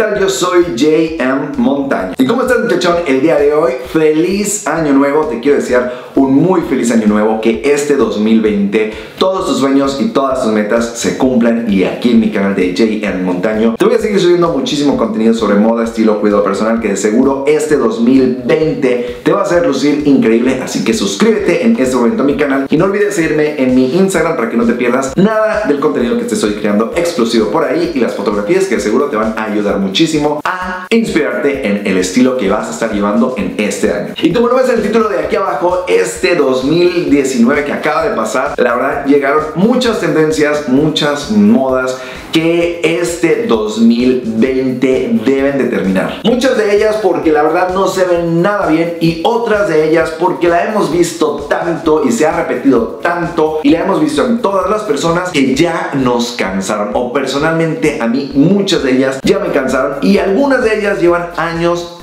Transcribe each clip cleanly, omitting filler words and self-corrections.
tal? Yo soy JM Montaño. ¿Y cómo estás, muchachón? El día de hoy, feliz año nuevo. Te quiero desear un muy feliz año nuevo. Que este 2020 todos tus sueños y todas tus metas se cumplan. Y aquí en mi canal de JM Montaño te voy a seguir subiendo muchísimo contenido sobre moda, estilo, cuidado personal, que de seguro este 2020 te va a hacer lucir increíble. Así que suscríbete en este momento a mi canal y no olvides seguirme en mi Instagram para que no te pierdas nada del contenido que te estoy creando exclusivo por ahí y las fotografías que de seguro te van a ayudar muchísimo a inspirarte en el estilo que vas a estar llevando en este año. Y como lo ves en el título de aquí abajo, este 2019 que acaba de pasar, la verdad llegaron muchas tendencias, muchas modas que este 2020 deben de terminar. Muchas de ellas porque la verdad no se ven nada bien y otras de ellas porque la hemos visto tanto y se ha repetido tanto y la hemos visto en todas las personas que ya nos cansaron, o personalmente a mí muchas de ellas ya me cansaron y algunas de ellas llevan años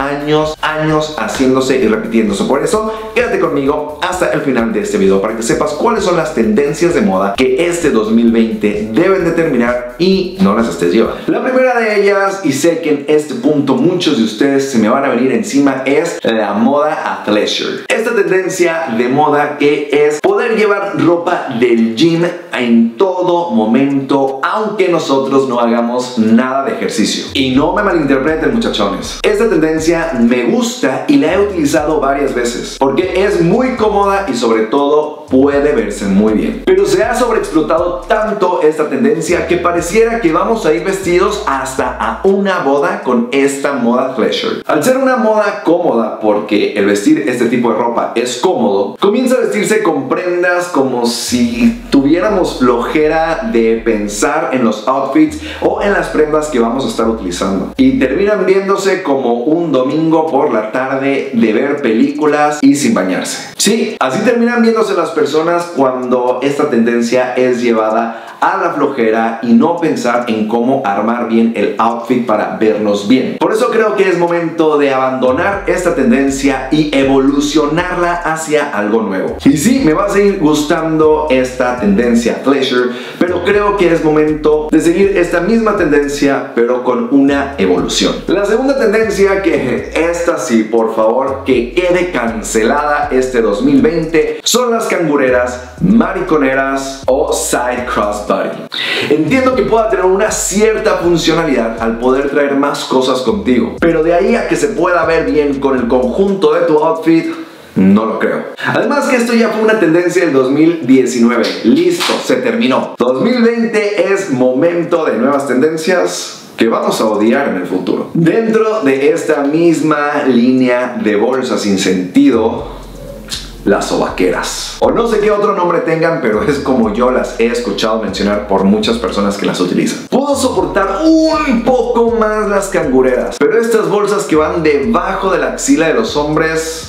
haciéndose y repitiéndose. Por eso quédate conmigo hasta el final de este video para que sepas cuáles son las tendencias de moda que este 2020 deben de terminar y no las estés llevando. La primera de ellas, y sé que en este punto muchos de ustedes se me van a venir encima, es la moda athleisure. Esta tendencia de moda que es poder llevar ropa del gym en todo momento, aunque nosotros no hagamos nada de ejercicio. Y no me malinterpreten, muchachones, esta tendencia me gusta y la he utilizado varias veces porque es muy cómoda y sobre todo puede verse muy bien. Pero se ha sobreexplotado tanto esta tendencia que pareciera que vamos a ir vestidos hasta a una boda con esta moda athleisure. Al ser una moda cómoda, porque el vestir este tipo de ropa es cómodo, comienza a vestirse con prendas como si tuviéramos flojera de pensar en los outfits o en las prendas que vamos a estar utilizando, y terminan viéndose como un domingo por la tarde de ver películas y sin bañarse. Sí, así terminan viéndose las personas cuando esta tendencia es llevada a la flojera y no pensar en cómo armar bien el outfit para vernos bien. Por eso creo que es momento de abandonar esta tendencia y evolucionarla hacia algo nuevo. Y sí, me va a seguir gustando esta tendencia athleisure, pero creo que es momento de seguir esta misma tendencia pero con una evolución. La segunda tendencia, que esta sí, por favor, que quede cancelada este 2020, son las cangureras, mariconeras o side crossbody. Entiendo que pueda tener una cierta funcionalidad al poder traer más cosas contigo, pero de ahí a que se pueda ver bien con el conjunto de tu outfit, no lo creo. Además que esto ya fue una tendencia del 2019. Listo, se terminó. 2020 es momento de nuevas tendencias que vamos a odiar en el futuro. Dentro de esta misma línea de bolsas sin sentido, las sobaqueras, o no sé qué otro nombre tengan, pero es como yo las he escuchado mencionar por muchas personas que las utilizan. Puedo soportar un poco más las cangureras, pero estas bolsas que van debajo de la axila de los hombres,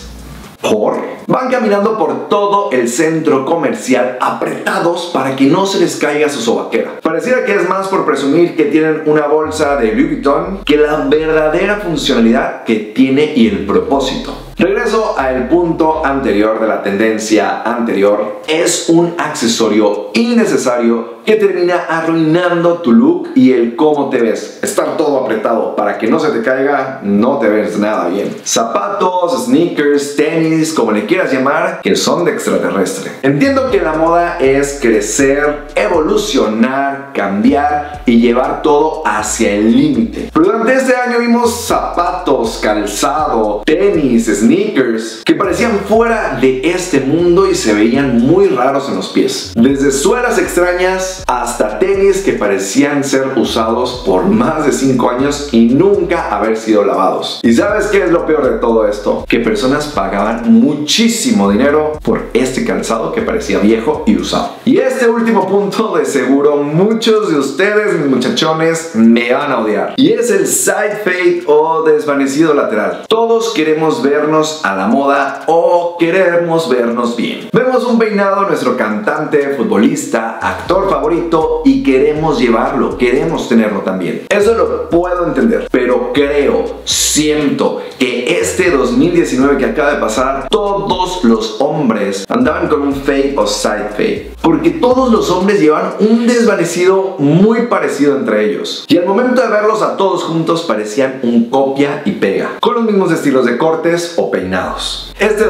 van caminando por todo el centro comercial apretados para que no se les caiga su sobaquera. Pareciera que es más por presumir que tienen una bolsa de Louis Vuitton que la verdadera funcionalidad que tiene y el propósito. Regreso al punto anterior de la tendencia anterior. Es un accesorio innecesario que termina arruinando tu look y el cómo te ves. Estar todo apretado para que no se te caiga, no te ves nada bien. Zapatos, sneakers, tenis, como le quieras llamar, que son de extraterrestre. Entiendo que la moda es crecer, evolucionar, cambiar y llevar todo hacia el límite. Pero durante este año vimos zapatos, calzado, tenis, sneakers que parecían fuera de este mundo y se veían muy raros en los pies. Desde suelas extrañas hasta tenis que parecían ser usados por más de 5 años y nunca haber sido lavados. ¿Y sabes qué es lo peor de todo esto? Que personas pagaban muchísimo dinero por este calzado que parecía viejo y usado. Y este último punto de seguro muchos de ustedes, mis muchachones, me van a odiar. Y es el side fade o desvanecido lateral. Todos queremos vernos a la moda o queremos vernos bien. Vemos un peinado a nuestro cantante, futbolista, actor favorito y queremos llevarlo, queremos tenerlo también. Eso lo puedo entender, pero siento que este 2019 que acaba de pasar, todos los hombres andaban con un fade o side fade, porque todos los hombres llevaban un desvanecido muy parecido entre ellos, y al momento de verlos a todos juntos parecían un copia y pega, con los mismos estilos de cortes o peinados. Este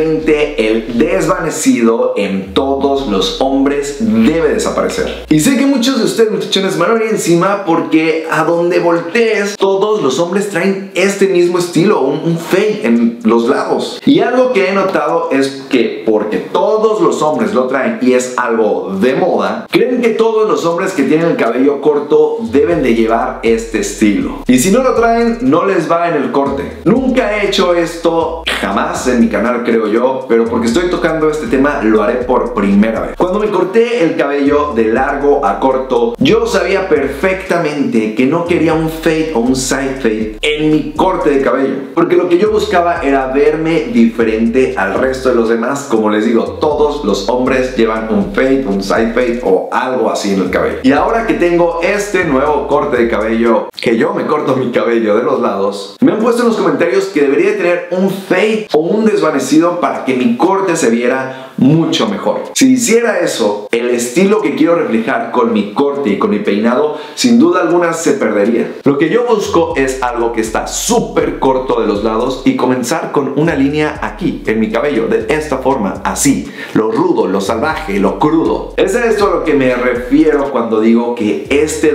2020 el desvanecido en todos los hombres debe desaparecer. Y sé que muchos de ustedes, muchachones, van a venir encima porque a donde voltees todos los hombres traen este mismo estilo, un fade en los lados. Y algo que he notado es que porque todos los hombres lo traen y es algo de moda, creen que todos los hombres que tienen el cabello corto deben de llevar este estilo. Y si no lo traen, no les va en el corte. Nunca he hecho esto, jamás en mi canal creo yo, pero porque estoy tocando este tema lo haré por primera vez. Cuando me corté el cabello de largo a corto, yo sabía perfectamente que no quería un fade o un side fade en mi corte de cabello, porque lo que yo buscaba era verme diferente al resto de los demás. Como les digo, todos los hombres llevan un fade, un side fade o algo así en el cabello. Y ahora que tengo este nuevo corte de cabello, que yo me corto mi cabello de los lados, me han puesto en los comentarios que debería tener un fade o un desvanecido para que mi corte se viera mucho mejor. Si hiciera eso, el estilo que quiero reflejar con mi corte y con mi peinado, sin duda alguna se perdería. Lo que yo busco es algo que está súper corto de los lados y comenzar con una línea aquí, en mi cabello, de esta forma, así, lo rudo, lo salvaje, lo crudo. Es a esto a lo que me refiero cuando digo que este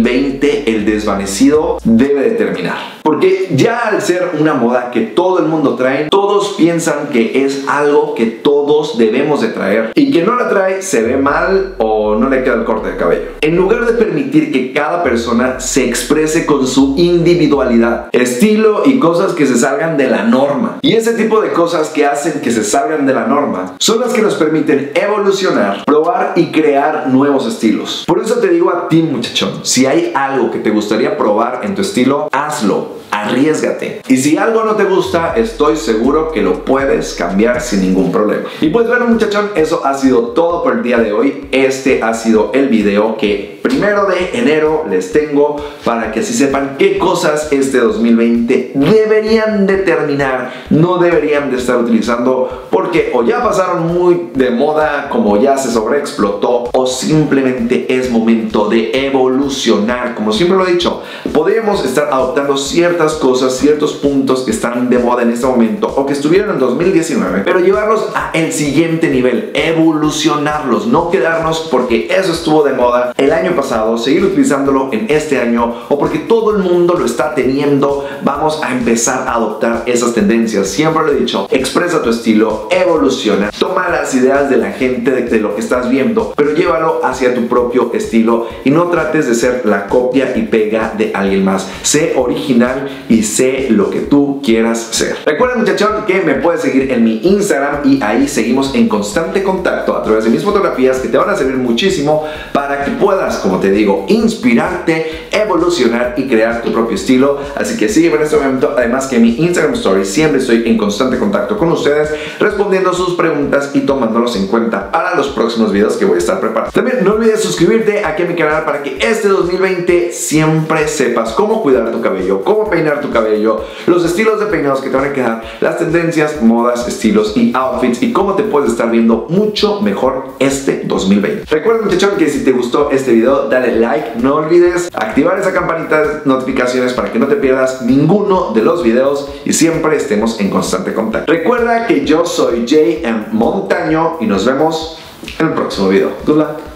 2020 el desvanecido debe de terminar. Porque ya al ser una moda que todo el mundo trae, todos piensan que es algo que todos debemos de traer, y quien no la trae se ve mal o no le queda el corte de cabello. En lugar de permitir que cada persona se exprese con su individualidad, estilo y cosas que se salgan de la norma, y ese tipo de cosas que hacen que se salgan de la norma son las que nos permiten evolucionar, probar y crear nuevos estilos. Por eso te digo a ti, muchachón, si hay algo que te gustaría probar en tu estilo, hazlo. Arriésgate. Y si algo no te gusta, estoy seguro que lo puedes cambiar sin ningún problema. Y pues bueno, muchachón, eso ha sido todo por el día de hoy. Este ha sido el video que 1 de enero les tengo para que así sepan qué cosas este 2020 deberían de terminar, no deberían de estar utilizando porque o ya pasaron muy de moda, como ya se sobreexplotó, o simplemente es momento de evolucionar. Como siempre lo he dicho, podemos estar adoptando ciertas cosas, ciertos puntos que están de moda en este momento o que estuvieron en 2019, pero llevarlos a el siguiente nivel, evolucionarlos, no quedarnos porque eso estuvo de moda el año pasado, seguir utilizándolo en este año, o porque todo el mundo lo está teniendo, vamos a empezar a adoptar esas tendencias. Siempre lo he dicho, expresa tu estilo, evoluciona, toma las ideas de la gente, de lo que estás viendo, pero llévalo hacia tu propio estilo y no trates de ser la copia y pega de alguien más. Sé original y sé lo que tú quieras ser. Recuerda, muchachón, que me puedes seguir en mi Instagram y ahí seguimos en constante contacto a través de mis fotografías que te van a servir muchísimo para que puedas, como te digo, inspirarte, evolucionar y crear tu propio estilo. Así que sígueme en este momento. Además que en mi Instagram Story siempre estoy en constante contacto con ustedes, respondiendo sus preguntas y tomándolos en cuenta para los próximos videos que voy a estar preparando. También no olvides suscribirte aquí a mi canal para que este 2020 siempre sepas cómo cuidar tu cabello, cómo peinar tu cabello, los estilos de peinados que te van a quedar, las tendencias, modas, estilos y outfits, y cómo te puedes estar viendo mucho mejor este 2020. Recuerda, muchachón, que si te gustó este video, dale like, no olvides activar esa campanita de notificaciones para que no te pierdas ninguno de los videos y siempre estemos en constante contacto. Recuerda que yo soy JM Montaño y nos vemos en el próximo video. Good luck.